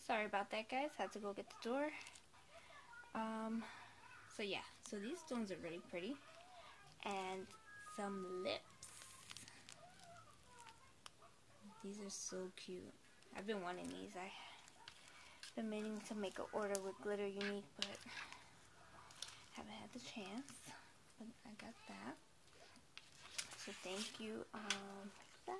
Sorry about that, guys. Had to go get the door. So yeah, so these stones are really pretty. And some lips. These are so cute. I've been wanting these. I've been meaning to make an order with Glitter Unique, but haven't had the chance. But I got that. So thank you. That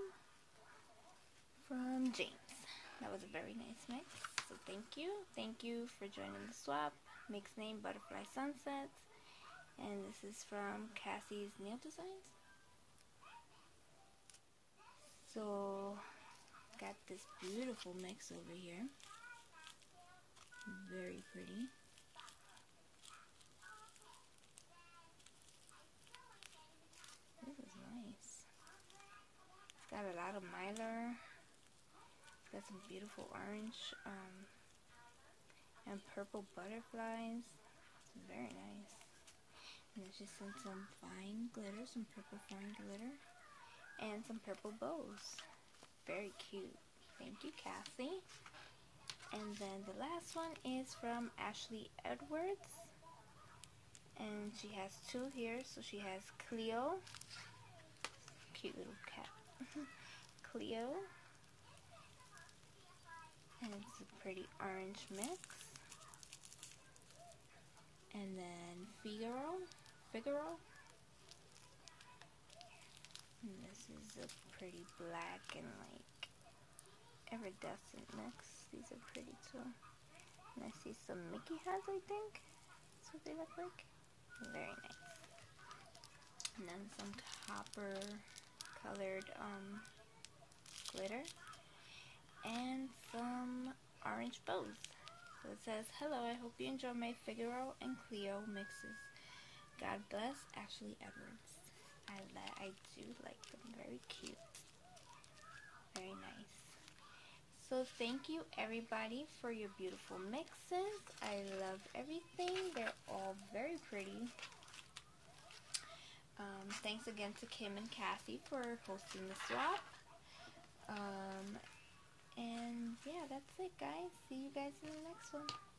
from James. That was a very nice mix. So thank you. Thank you for joining the swap. Mix name Butterfly Sunsets. And this is from Cassie's Nail Designs. So got this beautiful mix over here. Very pretty. This is nice. It's got a lot of mylar. It's got some beautiful orange and purple butterflies. It's very nice. And it's just some fine glitter, some purple fine glitter, and some purple bows. Very cute. Thank you, Cassie. And then the last one is from Ashley Edwards. And she has two here. So she has Cleo. Cute little cat. Cleo. And it's a pretty orange mix. And then Figaro. And this is a pretty black and like iridescent mix. These are pretty too. And I see some Mickey hats, I think. That's what they look like. Very nice. And then some copper colored glitter. And some orange bows. So it says, hello, I hope you enjoy my Figaro and Cleo mixes. God bless, Ashley Edwards. I do like them. Very cute. Very nice. So thank you everybody for your beautiful mixes. I love everything. They're all very pretty. Thanks again to Kim and Cassie for hosting the swap. And yeah, that's it, guys. See you guys in the next one.